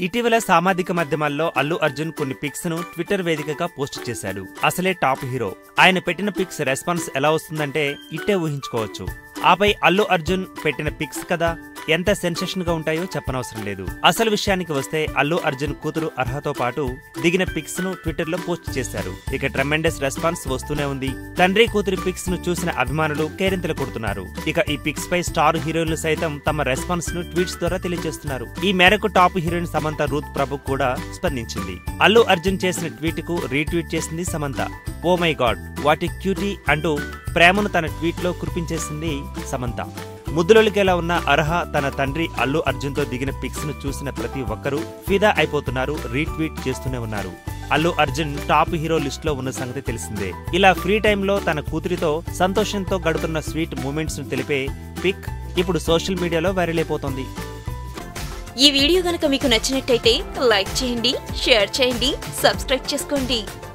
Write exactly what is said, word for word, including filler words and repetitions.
ఇటీవల సామాజిక మాధ్యమాల్లో అల్లు అర్జున్ కొన్ని పిక్స్ ను ట్విట్టర్ వేదికగా పోస్ట్ చేశాడు. అసలే టాప్ హీరో. ఆయన పెట్టిన పిక్స్ రెస్పాన్స్ ఎలా వస్తుందంటే ఇట్టే ఊహించుకోవచ్చు. ఆపై అల్లు అర్జున్ పెట్టిన పిక్స్ కదా ఎంత సెన్సేషన్ గా ఉంటాయో చెప్పనవసరం లేదు. అసలు విషయానికి వస్తే అల్లు అర్జున్ కూతురు అర్హతో పాటు దిగిన పిక్స్ ను ట్విట్టర్ లో పోస్ట్ చేశారు. ఇక ట్రెమెండస్ రెస్పాన్స్ వస్తూనే ఉంది. తండ్రి కూతురి పిక్స్ ను చూసిన అభిమానులు కేరింతలు కొడుతున్నారు. ఇక ఈ పిక్స్ పై స్టార్ హీరోయిన్లు సైతం తమ రెస్పాన్స్ ను ట్వీట్స్ ద్వారా తెలియజేస్తున్నారు. ఈ మేరకు టాప్ హీరోయిన్ సమంత రూత్ ప్రభు కూడా స్పందించింది. అల్లు అర్జున్ చేసిన ట్వీట్ కు రీట్వీట్ చేసింది Samantha. Oh my god what a cutie అంటూ ప్రేమను తన ట్వీట్ లో కురిపించేసింది సమంత. ముద్దులొలికేలా ఉన్న అర్హ తన తండ్రి అల్లు అర్జున్ తో దిగిన పిక్స్ ను చూసిన ప్రతి ఒక్కరూ ఫిదా అయిపోతున్నారు, రీట్వీట్ చేస్తూనే ఉన్నారు. Allu Arjun top hero list లో ఉన్న సంగతి తెలిసిందే. ఇలా ఫ్రీ టైంలో తన కూతురితో సంతోషంతో గడుపుతున్న స్వీట్ మూమెంట్స్ ను తెలిపే పిక్ ఇప్పుడు సోషల్ మీడియాలో వైరల్ అయిపోతోంది. ఈ వీడియో గనక మీకు నచ్చినట్టయితే లైక్ చేయండి, షేర్ చేయండి, సబ్స్క్రైబ్ చేసుకోండి.